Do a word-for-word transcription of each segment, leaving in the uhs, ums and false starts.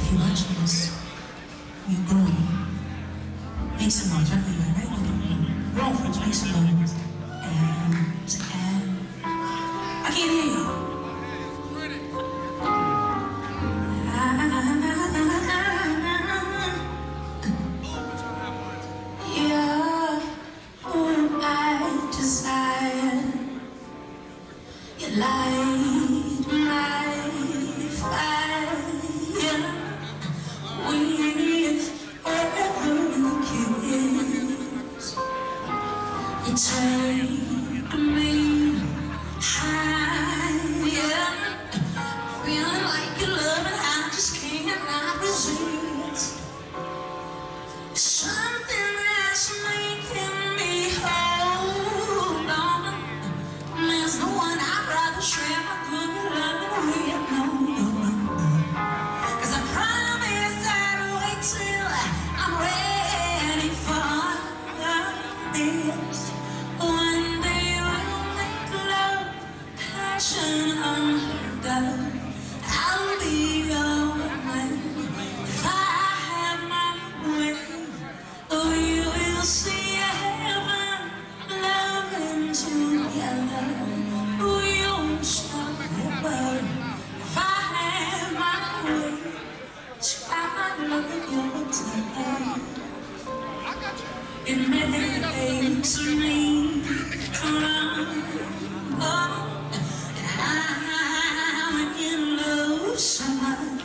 If you're watching this, you're grown. Make some noise, right where you are, right where you are. Grown folks, make some noise. And, and, I can't hear y'all. You're who I desire. You light my fire with every kiss. You take me higher, feeling like you love and I just cannot resist. Something that's making me hold on. There's no one I'd rather share my good love with. No, no, no, no. 'Cause I promise I'd wait till I'm ready for this. One day we'll make love, passion unheard of. I'll be your woman if I have my way. We will see heaven, loving together. We won't stop ever if I have my way. I love your time. It makes me cry. Oh, I'm in love so much.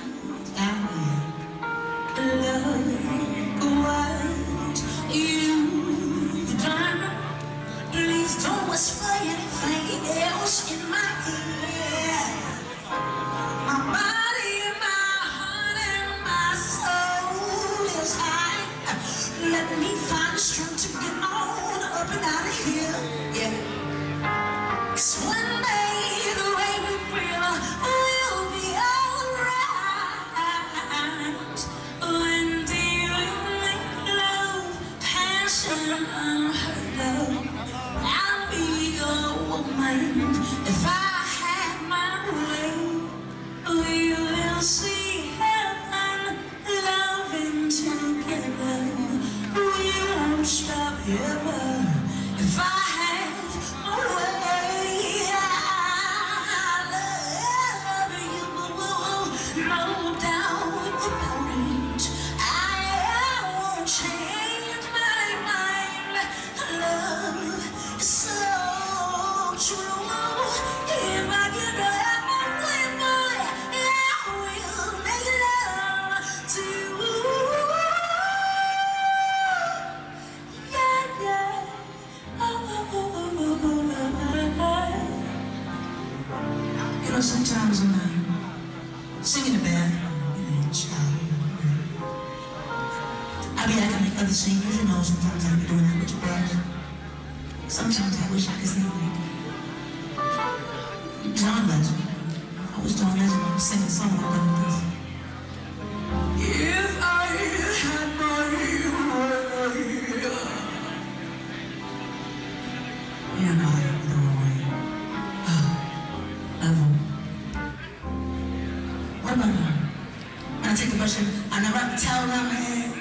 I love what you've done. Please don't whisper anything else in my ear. My body, my heart, and my soul is high. Let me find the strength to get on up and out of here. Yeah. 'Cause one day the way we feel will be alright. One day we'll make love, passion unheard of. I'll be your woman if I have my way. We will see heaven, loving together. We won't stop ever if I have my way. I love you, no doubt about it. I won't change my mind. Love is so true. If I get to have my way, boy, I will make love to you. Yeah, yeah. Oh, oh, oh, oh, oh. You know, sometimes when I'm singing the bathroom, you know, child, I be acting like other singers, you know. Sometimes I be doing that with your brother. Sometimes I wish I could sing like John Legend. I was John Legend. I was singing a song like this. If I had my way. Yeah, no, I don't know why. Oh, level. What about now? When I take a brush and I never have to towel around my head.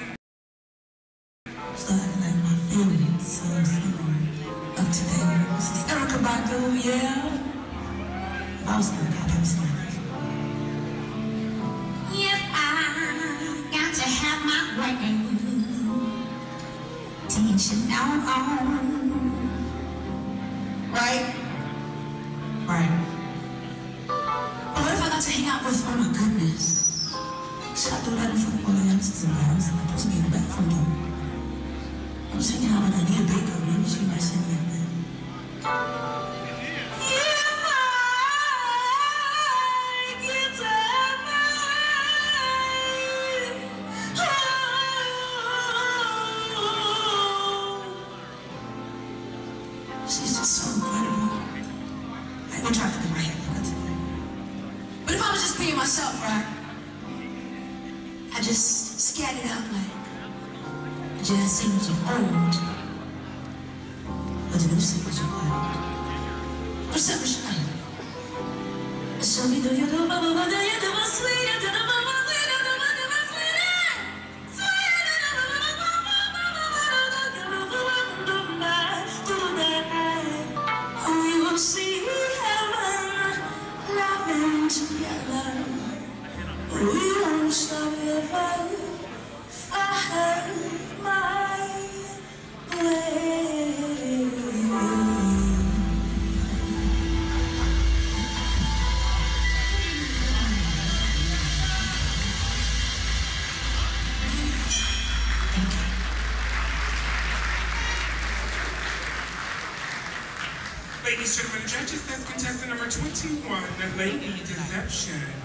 So I like my feelings so singing of today. This is Erica Badu, yeah. I was gonna call him something. If I got to have my way, tension down on. Right? Right. But what if I got to hang out with, oh my goodness. Should I do that in front of all the youngsters in the house? I'm supposed to be in the back from them. I was hanging out with Anita Baker. Maybe she might send me a thing. She's just so incredible. I ain't gonna try to do my head for her today. But if I was just being myself, right? I just scat it out like the jazz singers of old, but the new singers of old. What's up, Michelle? Show me do you do, do you do, sweet, do you do, Ladies, gentlemen, judges, that's contestant number twenty-one, the Lady Deception.